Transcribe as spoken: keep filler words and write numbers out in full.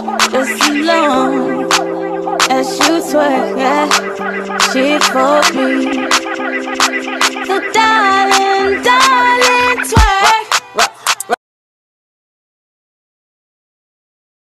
just as long as you twerk, yeah. She for me,